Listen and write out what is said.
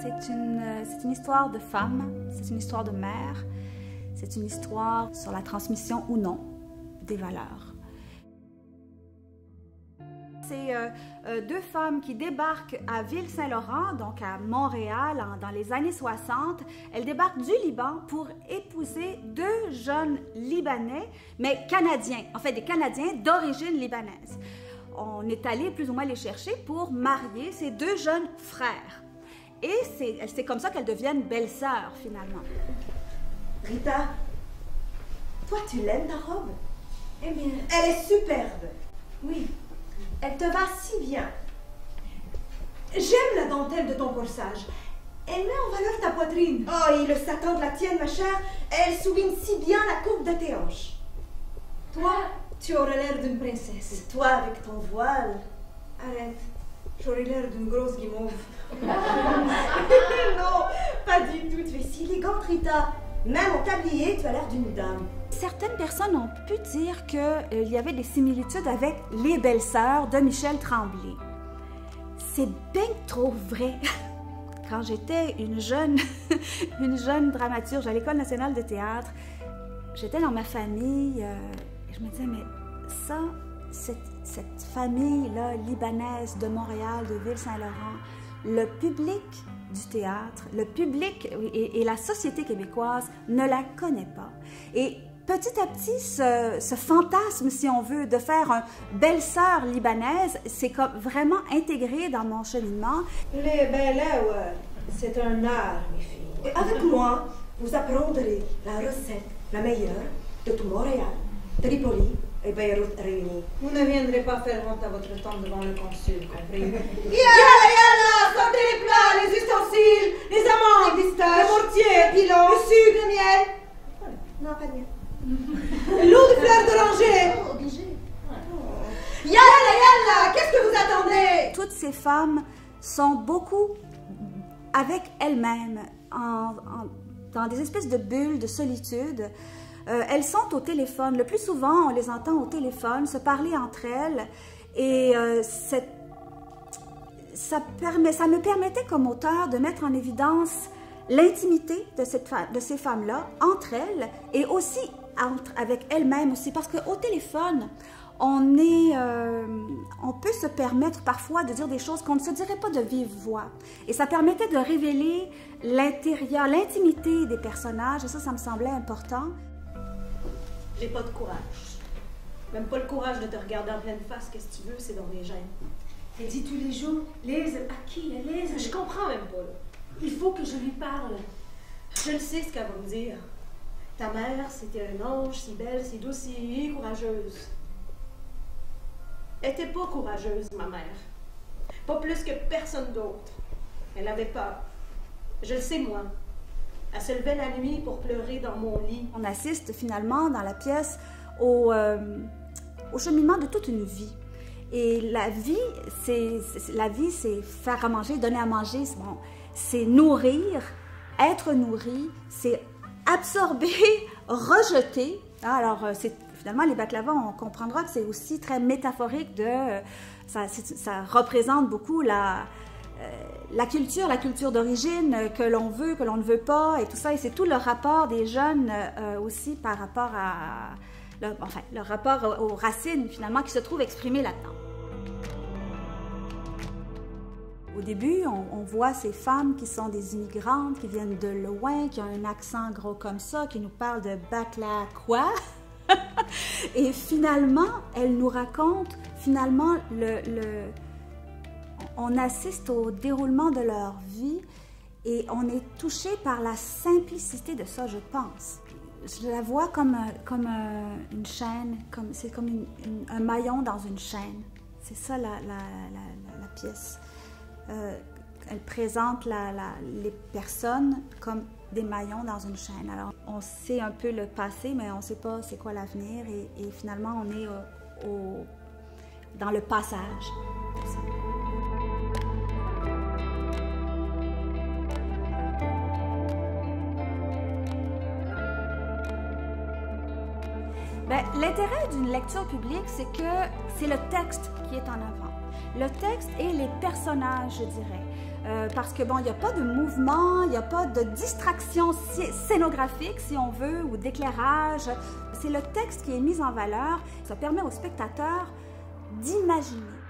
C'est une histoire de femme, c'est une histoire de mère, c'est une histoire sur la transmission ou non des valeurs. C'est deux femmes qui débarquent à Ville-Saint-Laurent, donc à Montréal, dans les années 60. Elles débarquent du Liban pour épouser deux jeunes Libanais, mais Canadiens, en fait des Canadiens d'origine libanaise. On est allé plus ou moins les chercher pour marier ces deux jeunes frères. Et c'est comme ça qu'elles deviennent belles-sœurs, finalement. Rita, toi, tu l'aimes ta robe? Eh bien, elle est superbe. Oui, elle te va si bien. J'aime la dentelle de ton corsage. Elle met en valeur ta poitrine. Oh, et le satin de la tienne, ma chère, elle souligne si bien la coupe de tes hanches. Toi, tu aurais l'air d'une princesse. Et toi, avec ton voile. Arrête, j'aurais l'air d'une grosse guimauve. Non, pas du tout. Tu es si élégante, Rita. Même en tablier, tu as l'air d'une dame. Certaines personnes ont pu dire qu'il y avait des similitudes avec Les Belles-Sœurs de Michel Tremblay. C'est bien trop vrai. Quand j'étais une jeune dramaturge à l'École nationale de théâtre, j'étais dans ma famille et je me disais, mais ça, cette famille-là, libanaise de Montréal, de Ville-Saint-Laurent, le public du théâtre, le public et la société québécoise ne la connaît pas. Et petit à petit, ce fantasme, si on veut, de faire une belle-sœur libanaise, c'est comme vraiment intégré dans mon cheminement. Les belles, c'est un art, mes filles. Et avec moi, vous apprendrez la recette, la meilleure, de tout Montréal, Tripoli et Beyrouth réunis. Vous ne viendrez pas faire honte à votre tante devant le consul, compris? Yalla, sortez les plats, les ustensiles, les amandes, les pistaches, le mortier, le pilon, le sucre, le miel. Non, pas de miel. L'eau de fleurs d'oranger. Obligé. Yalla, qu'est-ce que vous attendez? Toutes ces femmes sont beaucoup avec elles-mêmes, dans des espèces de bulles de solitude. Elles sont au téléphone. Le plus souvent, on les entend au téléphone se parler entre elles. Et ça me permettait comme auteur de mettre en évidence l'intimité de ces femmes-là, entre elles, et aussi avec elles-mêmes aussi. Parce qu'au téléphone, on peut se permettre parfois de dire des choses qu'on ne se dirait pas de vive voix. Et ça permettait de révéler l'intérieur, l'intimité des personnages, et ça me semblait important. J'ai pas de courage. Même pas le courage de te regarder en pleine face. Qu'est-ce que tu veux, c'est dans mes gènes. Elle dit tous les jours, Lise, à qui, Lise? Je comprends même pas, là. Il faut que je lui parle. Je le sais ce qu'elle va me dire. Ta mère, c'était un ange, si belle, si douce, si courageuse. Elle était pas courageuse, ma mère. Pas plus que personne d'autre. Elle avait peur. Je le sais, moi. Elle se levait la nuit pour pleurer dans mon lit. On assiste finalement dans la pièce au cheminement de toute une vie. Et la vie, c'est faire à manger, donner à manger, c'est nourrir, être nourri, c'est absorber, rejeter. Alors, finalement, les baklava, on comprendra que c'est aussi très métaphorique ça représente beaucoup la culture d'origine que l'on veut, que l'on ne veut pas, et tout ça. Et c'est tout le rapport des jeunes aussi par rapport le rapport aux racines, finalement, qui se trouve exprimé là-dedans. Au début, on voit ces femmes qui sont des immigrantes, qui viennent de loin, qui ont un accent gros comme ça, qui nous parlent de bakla quoi. Et finalement, elles nous racontent, finalement, on assiste au déroulement de leur vie et on est touché par la simplicité de ça, je pense. Je la vois comme une chaîne, c'est comme un maillon dans une chaîne. C'est ça la pièce. Elle présente les personnes comme des maillons dans une chaîne. Alors, on sait un peu le passé, mais on ne sait pas c'est quoi l'avenir. Et finalement, on est dans le passage. L'intérêt d'une lecture publique, c'est que c'est le texte qui est en avant. Le texte et les personnages, je dirais. parce que, bon, il n'y a pas de mouvement, il n'y a pas de distraction scénographique, si on veut, ou d'éclairage. C'est le texte qui est mis en valeur. Ça permet au spectateur d'imaginer.